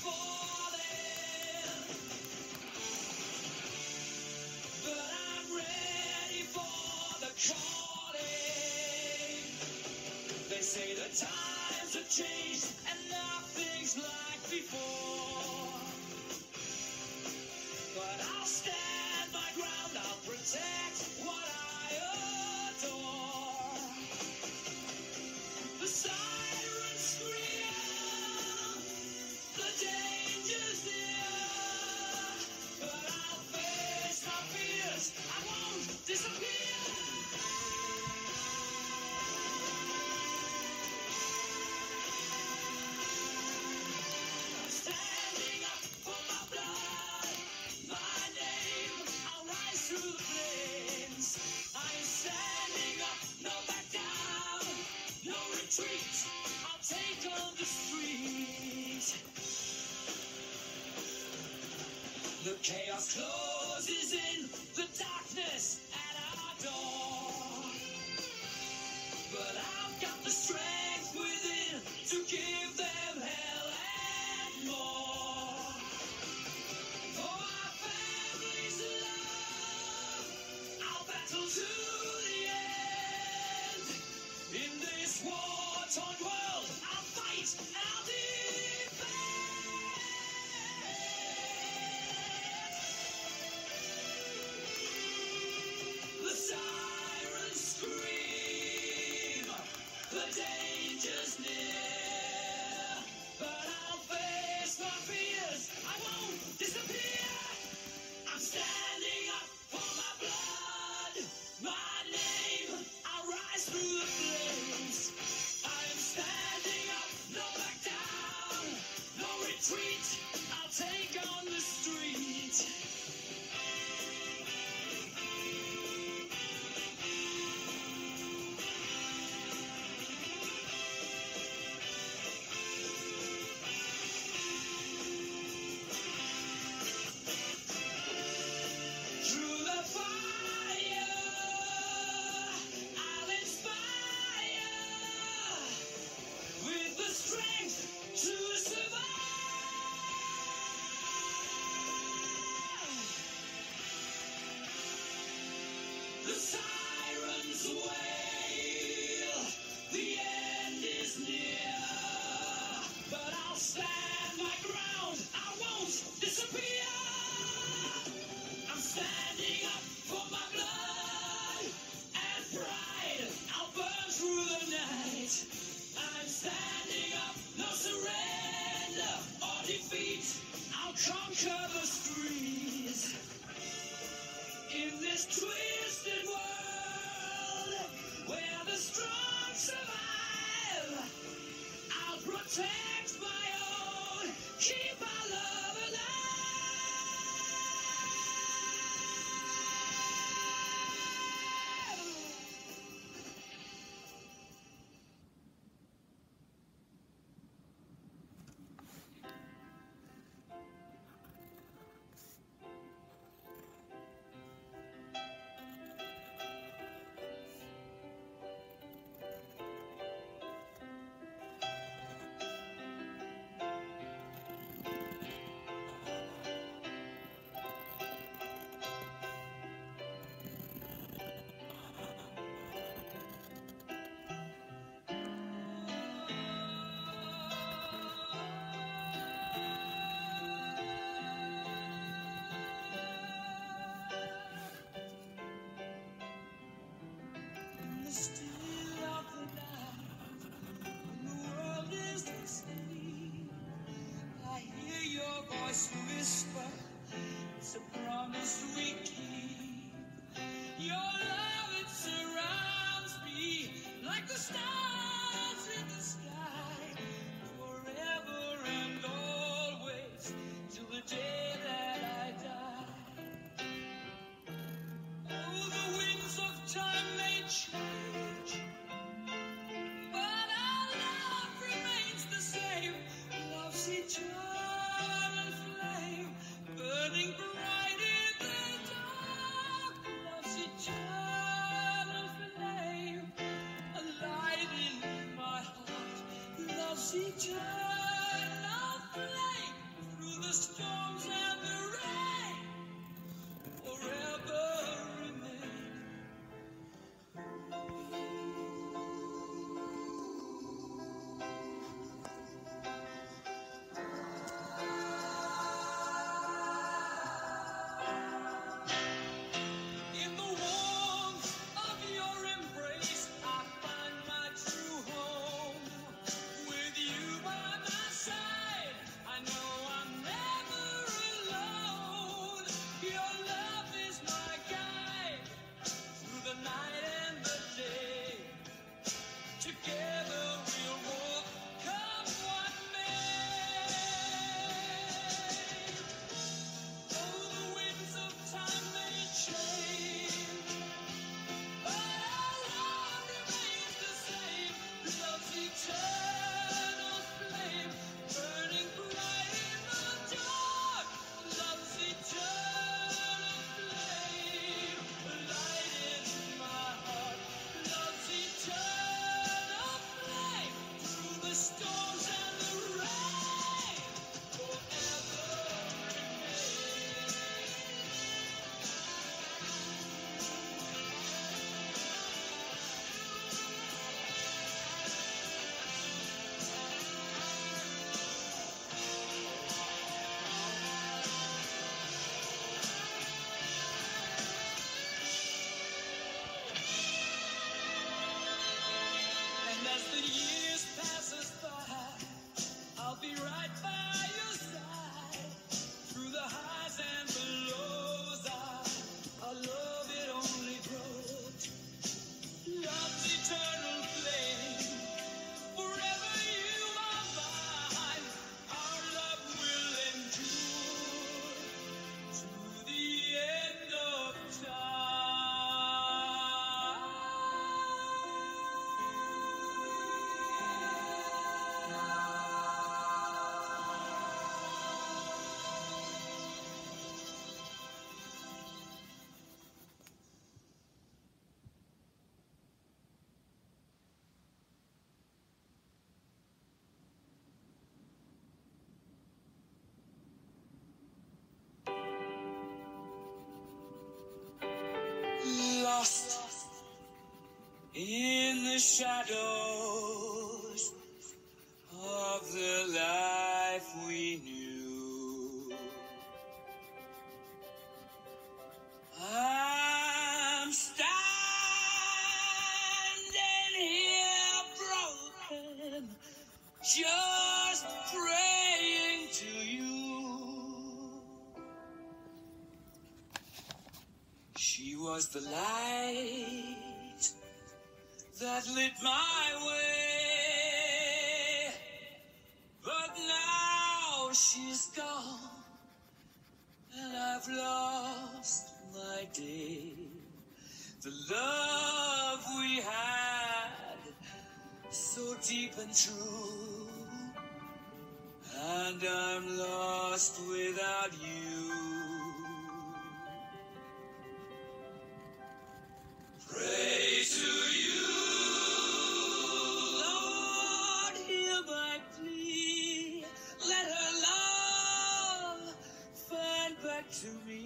falling, but I'm ready for the calling. They say the times have changed and nothing's like before, but I'll stand my ground, I'll protect what I adore. The sirens scream, the danger's near, but I'll face my fears, I won't disappear. I'm standing up for my blood, my name, I'll rise through the flames. I'm standing up, no back down, no retreat, I'll take on the street. The chaos closes in, the darkness at our door, but I've got the strength within to give them hell and more. For my family's love, I'll battle to the end. In this war-torn world, I'll fight and I'll defend. The sirens scream, the danger's near, but I'll face my fears, I won't disappear. I'm standing up for my blood, my name, I'll rise through the flames. I am standing up, no back down, no retreat, I'll take on the street. Through the fire, I'll inspire with the strength to survive. The sirens wail, the end is near, but I'll stand my ground, I won't disappear. I'm standing up for my blood and pride, I'll burn through the night. I'm standing up, no surrender or defeat, I'll conquer the streets. In this twisted world where the strong survive, I'll protect my own, keep our love alive. In the still of the night, when the world is asleep, I hear your voice whisper, it's a promise we keep. Your love, it surrounds me like the stars in the sky, forever and always, till the day that I die. Oh, the winds of time may change, but our love remains the same. Love's eternal flame, burning bright in the dark. Love's eternal flame, a light in my heart. Love's eternal flame, together we'll walk, come what may. Oh, the winds of time may change, but our love remains the same. Love's eternal flame, burning bright in the dark. Love's eternal flame, light in my heart. Love's eternal flame, through the storms and the rain, forever remain. And as the years passes by, I'll be right by your side. Through the highs and the lows, our love it only grows. Love's eternal flame, forever you are mine. Our love will endure to the end of lost in the shadows of the life we knew. I'm standing here broken, just praying to you. She was the light that lit my way, but now she's gone, and I've lost my day. The love we had, so deep and true, and I'm lost without you. Pray to you, Lord, hear my plea. Let her love find back to me.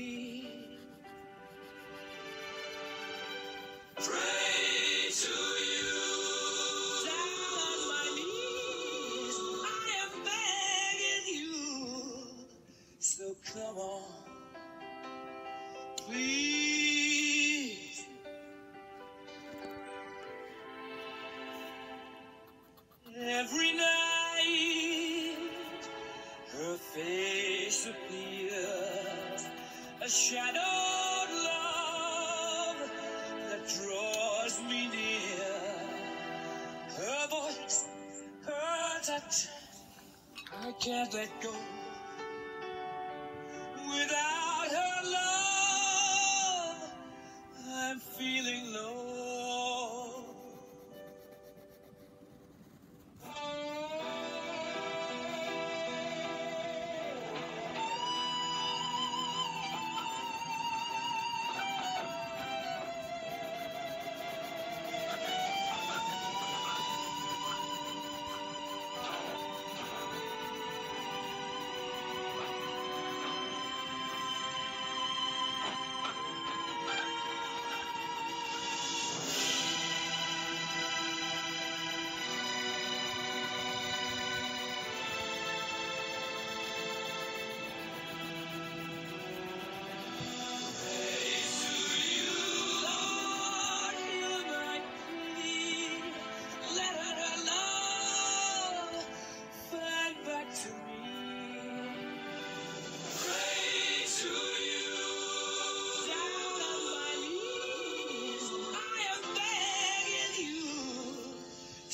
Pray to you, down on my knees, I am begging you. So come on, please. Every night, her face appears, a shadowed love that draws me near. Her voice, her touch, I can't let go. Without her love, I'm feeling low.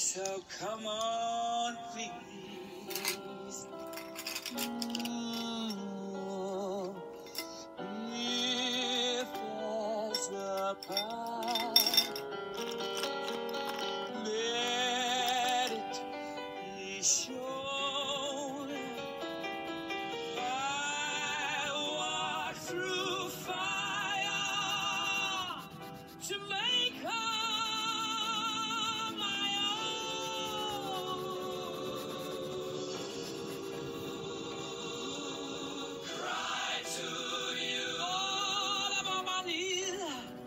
So come on, please. If there's a path, let it be shown. I walk through fire to make her my own. Cry to you all about my knees,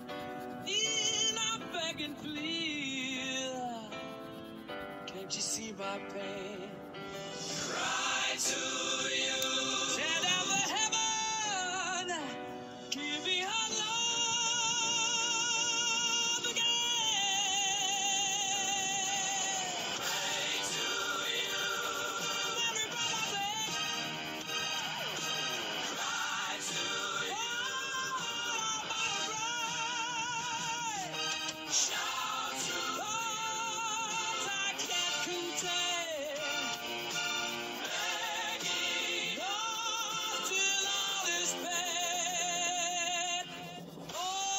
I beg and plead. Can't you see my pain? Cry to you. Tear down the heaven. Give me her love again. Pray to you. Everybody cry to you. Shout to words I can't contain. Begging God till all is paid. Oh,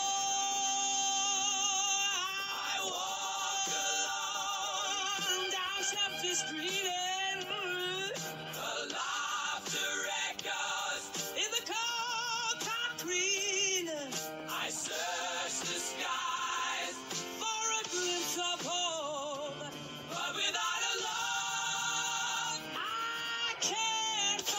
I walk alone down Shepton Street and the laughter echoes in the cold concrete. I search the skies for a glimpse of hope, but without a love, I can't go.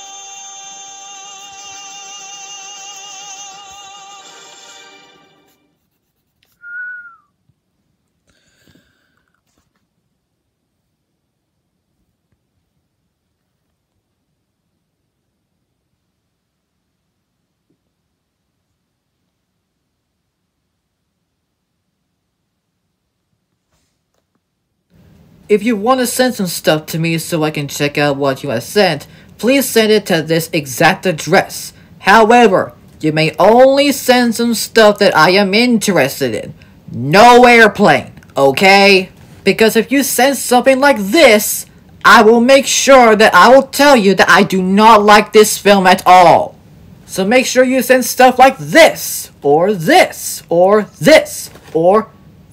If you want to send some stuff to me so I can check out what you have sent, please send it to this exact address. However, you may only send some stuff that I am interested in. No airplane, okay? Because if you send something like this, I will make sure that I will tell you that I do not like this film at all. So make sure you send stuff like this, or this, or this, or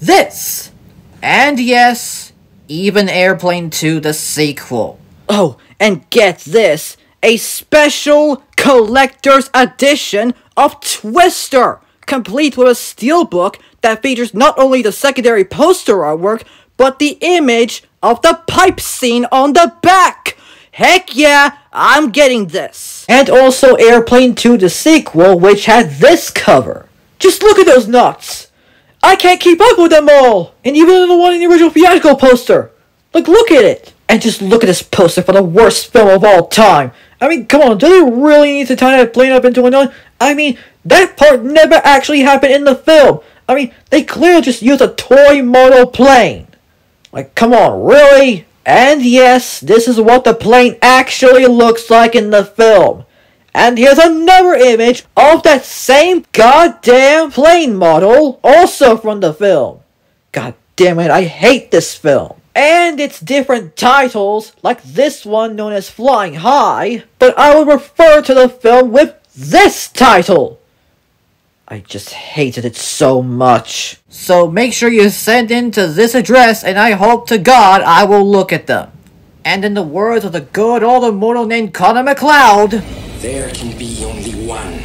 this. And yes, even Airplane 2 the sequel. Oh, and get this, a special collector's edition of Twister, complete with a steelbook that features not only the secondary poster artwork, but the image of the pipe scene on the back. Heck yeah, I'm getting this. And also Airplane 2 the sequel, which had this cover. Just look at those nuts! I can't keep up with them all! And even the one in the original theatrical poster! Like, look at it! And just look at this poster for the worst film of all time! I mean, come on, do they really need to tie that plane up into another? I mean, that part never actually happened in the film! I mean, they clearly just used a toy model plane! Like, come on, really? And yes, this is what the plane actually looks like in the film. And here's another image of that same goddamn plane model, also from the film. God damn it, I hate this film. And its different titles, like this one known as Flying High, but I would refer to the film with this title. I just hated it so much. So make sure you send in to this address, and I hope to God I will look at them. And in the words of the good old immortal named Connor McLeod, There can be only one